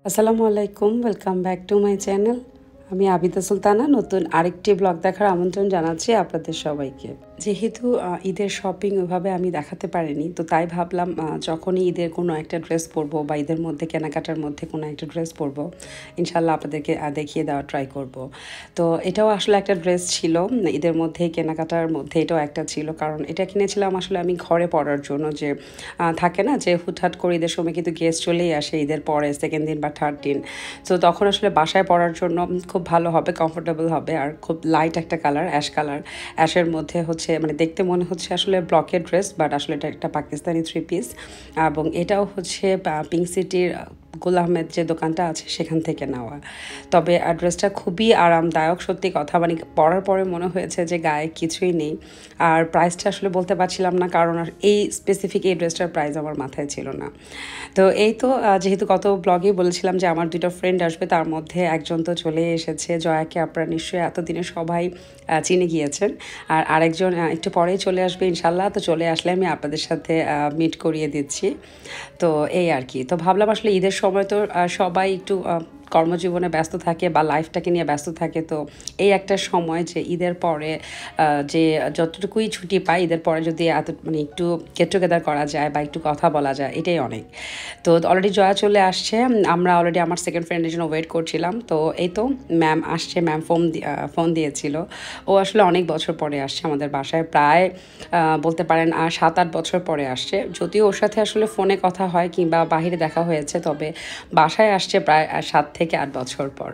Assalamualaikum, welcome back to my channel. আমি আবিদা সুলতানা নতুন আরেকটি ব্লগ দেখার আমন্ত্রণ জানাচ্ছি আপনাদের সবাইকে। যেহেতু ঈদের শপিং ওইভাবে আমি দেখাতে পারিনি, তো তাই ভাবলাম যখনই ঈদের কোনো একটা ড্রেস পরবো বা ঈদের মধ্যে কেনাকাটার মধ্যে কোনো একটা ড্রেস পরবো, ইনশাল্লাহ আপনাদেরকে দেখিয়ে দেওয়ার ট্রাই করব। তো এটাও আসলে একটা ড্রেস ছিল, ঈদের মধ্যে কেনাকাটার মধ্যে এটাও একটা ছিল, কারণ এটা কিনেছিলাম আসলে আমি ঘরে পরার জন্য। যে থাকে না যে হুটহাট করে ঈদের সময় কিন্তু গেস্ট চলেই আসে ঈদের পরে সেকেন্ড দিন বা থার্ড দিন, তো তখন আসলে বাসায় পরার জন্য খুব ভালো হবে, কমফোর্টেবল হবে, আর খুব লাইট একটা কালার, অ্যাশের মধ্যে হচ্ছে মানে দেখতে মনে হচ্ছে আসলে ব্লকের ড্রেস, বাট আসলে এটা একটা পাকিস্তানি 3 পিস। এবং এটাও হচ্ছে পিঙ্ক সিটির গোল আহমেদ যে দোকানটা আছে সেখান থেকে নেওয়া। তবে ড্রেসটা খুবই আরামদায়ক, সত্যি কথা, মানে পরার পরে মনে হয়েছে যে গায়ে কিছুই নেই। আর প্রাইসটা আসলে বলতে পারছিলাম না, কারণ এই স্পেসিফিক এই ড্রেসটার প্রাইস আমার মাথায় ছিল না। তো এই তো যেহেতু গত ব্লগেই বলেছিলাম যে আমার দুটো ফ্রেন্ড আসবে, তার মধ্যে একজন তো চলে এসেছে, জয়াকে আপনারা নিশ্চয়ই এতদিনে সবাই চিনে গিয়েছেন। আর আরেকজন একটু পরেই চলে আসবে ইনশাল্লাহ। তো চলে আসলে আমি আপনাদের সাথে মিট করিয়ে দিচ্ছি। তো এই আর কি, তো ভাবলাম আসলে ঈদের সময় তো সবাই একটু কর্মজীবনে ব্যস্ত থাকে বা লাইফটাকে নিয়ে ব্যস্ত থাকে, তো এই একটা সময় যে ঈদের পরে যে যতটুকুই ছুটি পাই, ঈদের পরে যদি মানে একটু গেট টুগেদার করা যায় বা একটু কথা বলা যায়, এটাই অনেক। তো অলরেডি জয়া চলে আসছে, আমরা অলরেডি আমার সেকেন্ড ফ্রেন্ডের জন্য ওয়েট করছিলাম। তো এই তো ম্যাম আসছে, ম্যাম ফোন দিয়েছিল। ও আসলে অনেক বছর পরে আসছে আমাদের বাসায়, প্রায় বলতে পারেন 7-8 বছর পরে আসছে। যদিও ওর সাথে আসলে ফোনে কথা হয় কিংবা বাহিরে দেখা হয়েছে, তবে বাসায় আসছে প্রায় 7 থেকে 8 বছর পর।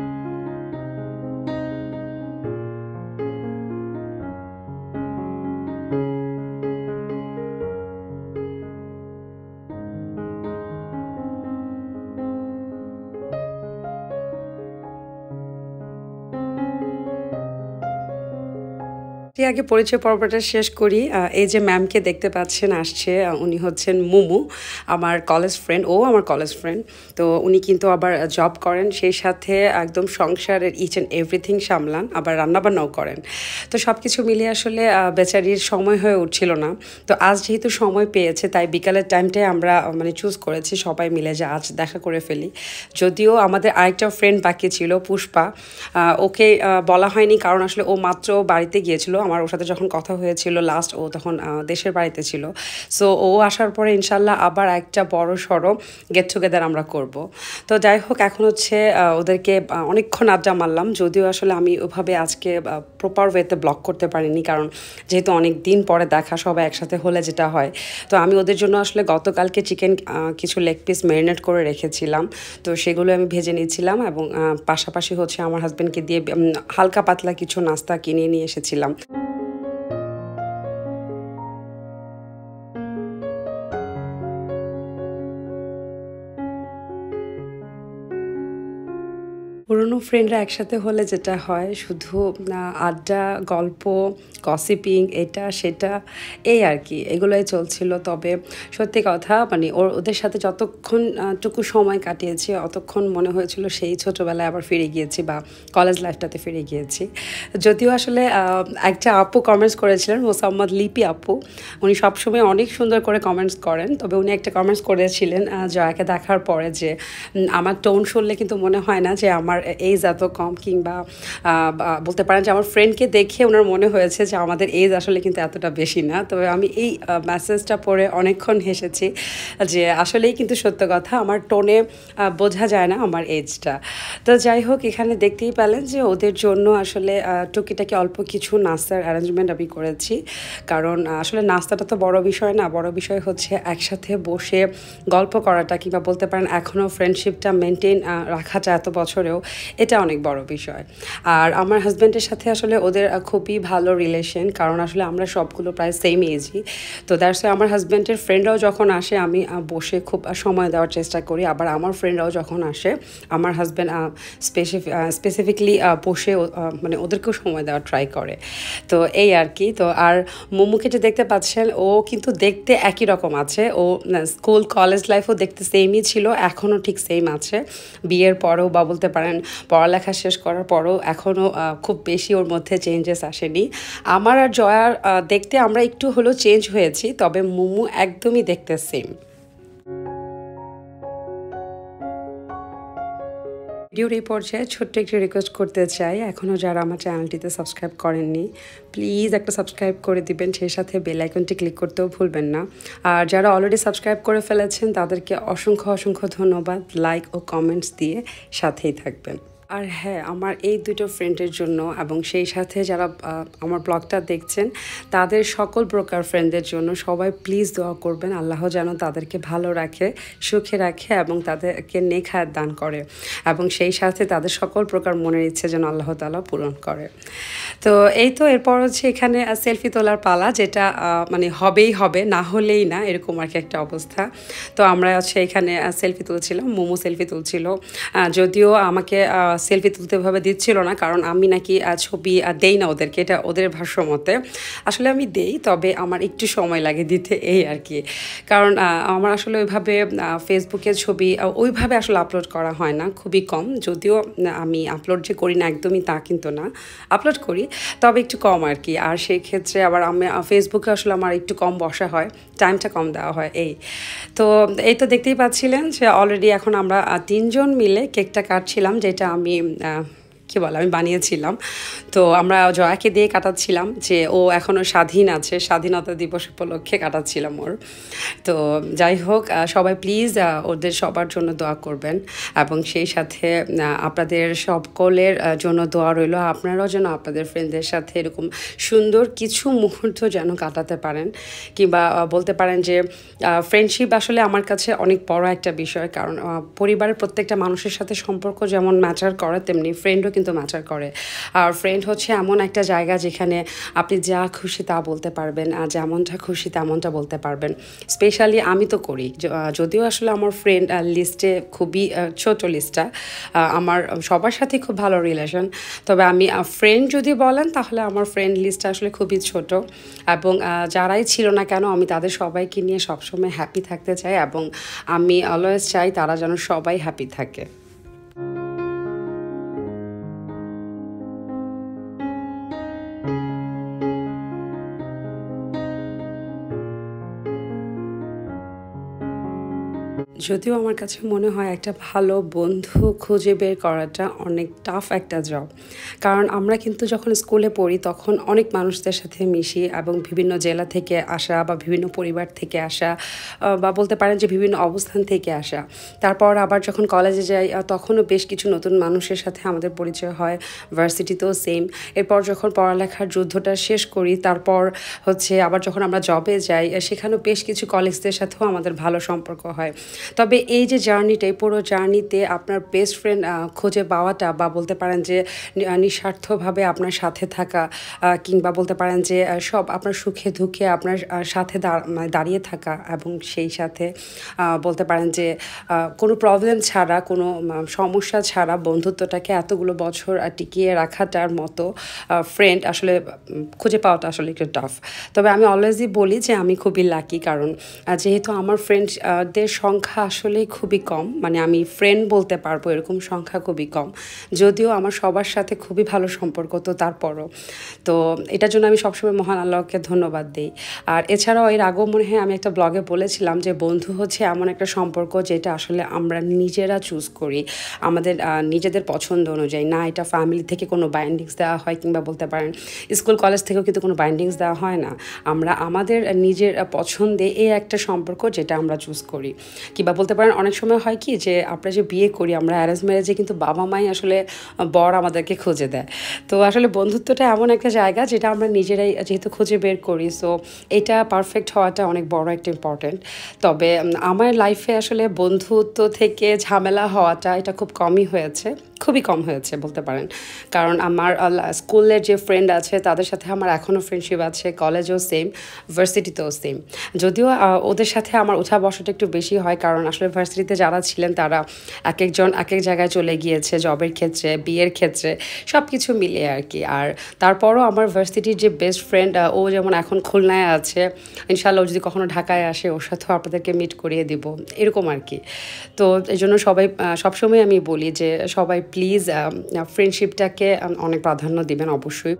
আগে পরিচয় পর্বটা শেষ করি। এই যে ম্যামকে দেখতে পাচ্ছেন আসছে, উনি হচ্ছেন মুমু, আমার কলেজ ফ্রেন্ড। ও আমার কলেজ ফ্রেন্ড। তো উনি কিন্তু আবার জব করেন, সেই সাথে একদম সংসারের ইচ অ্যান্ড এভরিথিং সামলান, আবার রান্নাবান্নাও করেন। তো সব কিছু মিলিয়ে আসলে বেচারির সময় হয়ে উঠছিল না। তো আজ যেহেতু সময় পেয়েছে, তাই বিকালের টাইমটাই আমরা মানে চুজ করেছি সবাই মিলে যে আজ দেখা করে ফেলি। যদিও আমাদের আরেকটা ফ্রেন্ড বাকি ছিল, পুষ্পা, ওকে বলা হয়নি, কারণ আসলে ও মাত্র বাড়িতে গিয়েছিল। আমার ওর সাথে যখন কথা হয়েছিল লাস্ট, ও তখন দেশের বাড়িতে ছিল। সো ও আসার পরে ইনশাল্লাহ আবার একটা বড় সড়ো গেট টুগেদার আমরা করব। তো যাই হোক, এখন হচ্ছে ওদেরকে অনেকক্ষণ আড্ডা মারলাম, যদিও আসলে আমি ওভাবে আজকে প্রপার ওয়েতে ব্লগ করতে পারিনি, কারণ যেহেতু অনেক দিন পরে দেখা, সবাই একসাথে হলে যেটা হয়। তো আমি ওদের জন্য আসলে গতকালকে চিকেন কিছু লেগ পিস ম্যারিনেট করে রেখেছিলাম, তো সেগুলো আমি ভেজে নিয়েছিলাম, এবং পাশাপাশি হচ্ছে আমার হাজব্যান্ডকে দিয়ে হালকা পাতলা কিছু নাস্তা কিনে নিয়ে এসেছিলাম। পুরনো ফ্রেন্ডরা একসাথে হলে যেটা হয়, শুধু আড্ডা, গল্প, গসিপিং, এটা সেটা, এই আর কি, এগুলোই চলছিল। তবে সত্যি কথা, মানে ওদের সাথে যতক্ষণ টুকু সময় কাটিয়েছি, অতক্ষণ মনে হয়েছিল সেই ছোটোবেলায় আবার ফিরে গিয়েছি বা কলেজ লাইফটাতে ফিরে গিয়েছি। যদিও আসলে একটা আপু কমেন্টস করেছিলেন, মোসাম্মদ লিপি আপু, উনি সবসময় অনেক সুন্দর করে কমেন্টস করেন। তবে উনি একটা কমেন্টস করেছিলেন জয়াকে দেখার পরে, যে আমার টোন শুনলে কিন্তু মনে হয় না যে আমার এজ এত কম, কিংবা বলতে পারেন যে আমার ফ্রেন্ডকে দেখে ওনার মনে হয়েছে যে আমাদের এজ আসলে কিন্তু এতটা বেশি না। তবে আমি এই মেসেজটা পড়ে অনেকক্ষণ হেসেছি, যে আসলেই কিন্তু সত্য কথা, আমার টোনে বোঝা যায় না আমার এজটা। তো যাই হোক, এখানে দেখতেই পেলেন যে ওদের জন্য আসলে টুকিটাকি অল্প কিছু নাস্তার অ্যারেঞ্জমেন্ট আমি করেছি, কারণ আসলে নাস্তাটা তো বড় বিষয় না, বড় বিষয় হচ্ছে একসাথে বসে গল্প করাটা, কিংবা বলতে পারেন এখনও ফ্রেন্ডশিপটা মেনটেন রাখাটা এত বছরেও, এটা অনেক বড় বিষয়। আর আমার হাজব্যান্ডের সাথে আসলে ওদের খুবই ভালো রিলেশন, কারণ আসলে আমরা সবগুলো প্রায় সেম এজই। তো দ্যাটস ওয়াই আমার হাজব্যান্ডের ফ্রেন্ডরাও যখন আসে, আমি বসে খুব সময় দেওয়ার চেষ্টা করি, আবার আমার ফ্রেন্ডরাও যখন আসে, আমার হাজব্যান্ড স্পেসিফিকলি বসে মানে ওদেরকেও সময় দেওয়ার ট্রাই করে। তো এই আর কি। তো আর মোমোকে যে দেখতে পাচ্ছেন, ও কিন্তু দেখতে একই রকম আছে, ও স্কুল কলেজ লাইফও দেখতে সেমই ছিল, এখনও ঠিক সেম আছে। বিয়ের পরেও বা বলতে পারেন পড়ালেখা শেষ করার পরও এখনও খুব বেশি ওর মধ্যে চেঞ্জেস আসেনি। আমার আর জয়ার দেখতে আমরা একটু হলেও চেঞ্জ হয়েছি, তবে মোমো একদমই দেখতে সেম। ভিডিওর এই পর্যায়ে ছোট্ট একটি রিকোয়েস্ট করতে চাই, এখনও যারা আমার চ্যানেলটিতে সাবস্ক্রাইব করেননি প্লিজ একটা সাবস্ক্রাইব করে দিবেন, সেই সাথে বেল আইকনটি ক্লিক করতেও ভুলবেন না। আর যারা অলরেডি সাবস্ক্রাইব করে ফেলেছেন তাদেরকে অসংখ্য অসংখ্য ধন্যবাদ, লাইক ও কমেন্টস দিয়ে সাথেই থাকবেন। আর হ্যাঁ, আমার এই দুটো ফ্রেন্ডের জন্য এবং সেই সাথে যারা আমার ব্লগটা দেখছেন তাদের সকল প্রকার ফ্রেন্ডদের জন্য সবাই প্লিজ দোয়া করবেন, আল্লাহ যেন তাদেরকে ভালো রাখে, সুখে রাখে এবং তাদেরকে নেক হায়াত দান করে এবং সেই সাথে তাদের সকল প্রকার মনের ইচ্ছে যেন আল্লাহ তাআলা পূরণ করে। তো এই তো এরপর হচ্ছে এখানে সেলফি তোলার পালা, যেটা মানে হবেই হবে, না হলেই না, এরকম আর কি একটা অবস্থা। তো আমরা হচ্ছে এখানে সেলফি তুলছিলাম, মোমো সেলফি তুলছিল, যদিও আমাকে সেলফি তুলতে ভাবে দিচ্ছিল না, কারণ আমি নাকি ছবি দেই না ওদেরকে, এটা ওদের ভাষ্য মতে। আসলে আমি দেই, তবে আমার একটু সময় লাগে দিতে, এই আর কি। কারণ আমার আসলে ওইভাবে ফেসবুকে ছবি ওইভাবে আসলে আপলোড করা হয় না, খুবই কম। যদিও আমি আপলোড যে করি না একদমই তা কিন্তু না, আপলোড করি তবে একটু কম আর কি। আর সেই ক্ষেত্রে আবার আমি ফেসবুকে আসলে আমার একটু কম বসা হয়, টাইমটা কম দেওয়া হয় এই। তো এই তো দেখতেই পাচ্ছিলেন যে অলরেডি এখন আমরা তিনজন মিলে কেকটা কাটছিলাম, যেটা আমি কী বলে আমি বানিয়েছিলাম। তো আমরা জয়াকে দিয়ে কাটাচ্ছিলাম, যে ও এখনও স্বাধীন আছে, স্বাধীনতা দিবস উপলক্ষে কাটাচ্ছিলাম ওর। তো যাই হোক, সবাই প্লিজ ওদের সবার জন্য দোয়া করবেন এবং সেই সাথে আপনাদের সকলের জন্য দোয়া রইল, আপনারাও যেন আপনাদের ফ্রেন্ডদের সাথে এরকম সুন্দর কিছু মুহূর্ত যেন কাটাতে পারেন, কিংবা বলতে পারেন যে ফ্রেন্ডশিপ আসলে আমার কাছে অনেক বড় একটা বিষয়। কারণ পরিবারের প্রত্যেকটা মানুষের সাথে সম্পর্ক যেমন ম্যাটার করে, তেমনি ফ্রেন্ডও কিন্তু ম্যাটার করে। আর ফ্রেন্ড হচ্ছে এমন একটা জায়গা যেখানে আপনি যা খুশি তা বলতে পারবেন, আর যেমনটা খুশি তেমনটা বলতে পারবেন। স্পেশালি আমি তো করি, যদিও আসলে আমার ফ্রেন্ড লিস্টে খুবই ছোট লিস্টটা, আমার সবার সাথে খুব ভালো রিলেশন, তবে আমি ফ্রেন্ড যদি বলেন তাহলে আমার ফ্রেন্ড লিস্টটা আসলে খুবই ছোট। এবং যারাই ছিল না কেন আমি তাদের সবাইকে নিয়ে সবসময় হ্যাপি থাকতে চাই এবং আমি অলওয়েজ চাই তারা যেন সবাই হ্যাপি থাকে। যদিও আমার কাছে মনে হয় একটা ভালো বন্ধু খুঁজে বের করাটা অনেক টাফ একটা জব, কারণ আমরা কিন্তু যখন স্কুলে পড়ি তখন অনেক মানুষদের সাথে মিশি এবং বিভিন্ন জেলা থেকে আসা বা বিভিন্ন পরিবার থেকে আসা বা বলতে পারেন যে বিভিন্ন অবস্থান থেকে আসা। তারপর আবার যখন কলেজে যাই তখনও বেশ কিছু নতুন মানুষের সাথে আমাদের পরিচয় হয়, ভার্সিটিতেও সেম। এরপর যখন পড়ালেখার যুদ্ধটা শেষ করি তারপর হচ্ছে আবার যখন আমরা জবে যাই সেখানেও বেশ কিছু কলিগসদের সাথেও আমাদের ভালো সম্পর্ক হয়। তবে এই যে জার্নিটা, এই পুরো জার্নিতে আপনার বেস্ট ফ্রেন্ড খুঁজে পাওয়াটা বা বলতে পারেন যে নিঃস্বার্থভাবে আপনার সাথে থাকা, কিংবা বলতে পারেন যে সব আপনার সুখে দুঃখে আপনার সাথে দাঁড়িয়ে থাকা এবং সেই সাথে বলতে পারেন যে কোনো প্রবলেম ছাড়া, কোনো সমস্যা ছাড়া বন্ধুত্বটাকে এতগুলো বছর টিকিয়ে রাখাটার মতো ফ্রেন্ড আসলে খুঁজে পাওয়াটা আসলে একটু টাফ। তবে আমি অলওয়েজই বলি যে আমি খুবই লাকি, কারণ যেহেতু আমার ফ্রেন্ডদের সংখ্যা আসলেই খুবই কম, মানে আমি ফ্রেন্ড বলতে পারবো এরকম সংখ্যা খুবই কম। যদিও আমার সবার সাথে খুবই ভালো সম্পর্ক, তো তারপরও তো এটার জন্য আমি সবসময় মহান আল্লাহকে ধন্যবাদ দিই। আর এছাড়াও এর আগেও মনে হয় আমি একটা ব্লগে বলেছিলাম যে বন্ধু হচ্ছে এমন একটা সম্পর্ক যেটা আসলে আমরা নিজেরা চুজ করি আমাদের নিজেদের পছন্দ অনুযায়ী, না এটা ফ্যামিলি থেকে কোনো বাইন্ডিংস দেওয়া হয়, কিংবা বলতে পারেন স্কুল কলেজ থেকেও কিন্তু কোনো বাইন্ডিংস দেওয়া হয় না। আমরা আমাদের নিজের পছন্দে এই একটা সম্পর্ক যেটা আমরা চুজ করি। কিংবা বলতে পারেন অনেক সময় হয় কি যে আমরা যে বিয়ে করি আমরা অ্যারেঞ্জ ম্যারেজে কিন্তু বাবা মাই আসলে বর আমাদেরকে খুঁজে দেয়। তো আসলে বন্ধুত্বটা এমন একটা জায়গা যেটা আমরা নিজেরাই যেহেতু খুঁজে বের করি, সো এটা পারফেক্ট হওয়াটা অনেক বড় একটা ইম্পর্টেন্ট। তবে আমার লাইফে আসলে বন্ধুত্ব থেকে ঝামেলা হওয়াটা এটা খুব কমই হয়েছে, খুবই কম হয়েছে বলতে পারেন। কারণ আমার স্কুলের যে ফ্রেন্ড আছে তাদের সাথে আমার এখনও ফ্রেন্ডশিপ আছে, কলেজেও সেম, ভার্সিটিতেও সেম। যদিও ওদের সাথে আমার উঠা বসাটা একটু বেশি হয়, কারণ আসলে ভার্সিটিতে যারা ছিলেন তারা এক একজন এক এক জায়গায় চলে গিয়েছে, জবের ক্ষেত্রে, বিয়ের ক্ষেত্রে, সব কিছু মিলিয়ে আর কি। আর তারপরও আমার ভার্সিটির যে বেস্ট ফ্রেন্ড ও যেমন এখন খুলনায় আছে, ইনশাআল্লাহ যদি কখনো ঢাকায় আসে ওর সাথেও আপনাদেরকে মিট করিয়ে দিব, এরকম আর কি। তো এই জন্য সবাই সবসময় আমি বলি যে সবাই প্লিজ ফ্রেন্ডশিপটাকে অনেক প্রাধান্য দিবেন অবশ্যই।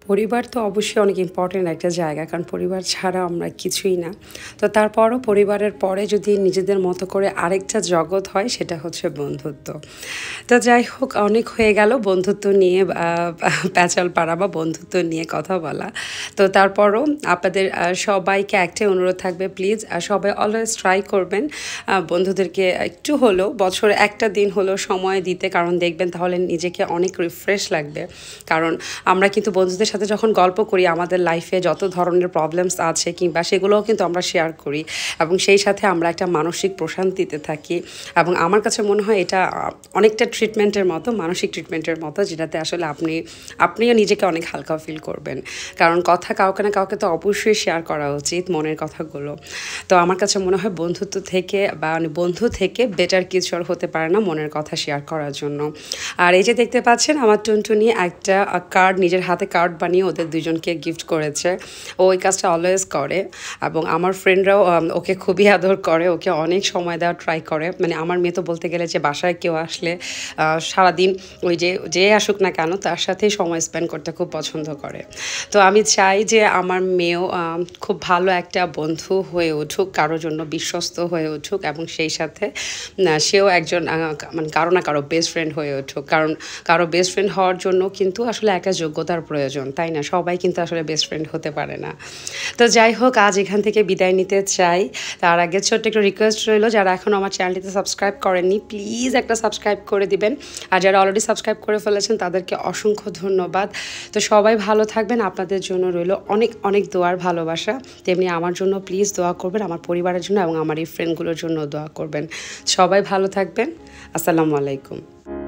পরিবার তো অবশ্যই অনেক ইম্পর্টেন্ট একটা জায়গা, কারণ পরিবার ছাড়া আমরা কিছুই না। তো তারপরও পরিবারের পরে যদি নিজেদের মতো করে আরেকটা জগৎ হয়, সেটা হচ্ছে বন্ধুত্ব। তো যাই হোক, অনেক হয়ে গেল বন্ধুত্ব নিয়ে প্যাচাল পাড়া বা বন্ধুত্ব নিয়ে কথা বলা। তো তারপরও আপনাদের সবাইকে একটাই অনুরোধ থাকবে, প্লিজ সবাই অলওয়েজ ট্রাই করবেন বন্ধুদেরকে একটু হলেও বছরে একটা দিন হলেও সময় দিতে, কারণ দেখবেন তাহলে নিজেকে অনেক রিফ্রেশ লাগবে। কারণ আমরা কিন্তু বন্ধুদের সাথে যখন গল্প করি, আমাদের লাইফে যত ধরনের প্রবলেমস আছে কিংবা সেগুলোও কিন্তু আমরা শেয়ার করি, এবং সেই সাথে আমরা একটা মানসিক প্রশান্তিতে থাকি। এবং আমার কাছে মনে হয় এটা অনেকটা ট্রিটমেন্টের মতো, মানসিক ট্রিটমেন্টের মতো, যেটাতে আসলে আপনিও নিজেকে অনেক হালকা ফিল করবেন। কারণ কথা কাউকে না কাউকে তো অবশ্যই শেয়ার করা উচিত, মনের কথাগুলো। তো আমার কাছে মনে হয় বন্ধুত্ব থেকে বা বন্ধু থেকে বেটার কিছু আর হতে পারে না মনের কথা শেয়ার করার জন্য। আর এই যে দেখতে পাচ্ছেন, আমার টুনটুনি একটা কার্ড, নিজের হাতে কার্ড বানিয়ে ওদের দুজনকে গিফট করেছে। ও ওই কাজটা অলওয়েজ করে, এবং আমার ফ্রেন্ডরাও ওকে খুবই আদর করে, ওকে অনেক সময় দেওয়ার ট্রাই করে। মানে আমার মেয়ে তো বলতে গেলে যে বাসায় কেউ আসলে সারাদিন ওই যে আসুক না কেন তার সাথেই সময় স্পেন্ড করতে খুব পছন্দ করে। তো আমি চাই যে আমার মেয়েও খুব ভালো একটা বন্ধু হয়ে উঠুক, কারোর জন্য বিশ্বস্ত হয়ে উঠুক, এবং সেই সাথে সেও একজন মানে কারো না কারো বেস্ট ফ্রেন্ড হয়ে উঠুক। কারণ কারো বেস্ট ফ্রেন্ড হওয়ার জন্য কিন্তু আসলে একটা যোগ্যতার প্রয়োজন, তাই না? সবাই কিন্তু আসলে বেস্ট ফ্রেন্ড হতে পারে না। তো যাই হোক, আজ এখান থেকে বিদায় নিতে চাই। তার আগে ছোট্ট একটু রিকোয়েস্ট রইল, যারা এখন আমার চ্যানেলটিতে সাবস্ক্রাইব করেননি, প্লিজ একটা সাবস্ক্রাইব করে দিবেন। আর যারা অলরেডি সাবস্ক্রাইব করে ফেলেছেন তাদেরকে অসংখ্য ধন্যবাদ। তো সবাই ভালো থাকবেন, আপনাদের জন্য রইল অনেক অনেক দোয়ার ভালোবাসা। তেমনি আমার জন্য প্লিজ দোয়া করবেন, আমার পরিবারের জন্য এবং আমার এই ফ্রেন্ডগুলোর জন্য দোয়া করবেন। সবাই ভালো থাকবেন। আসসালামু আলাইকুম।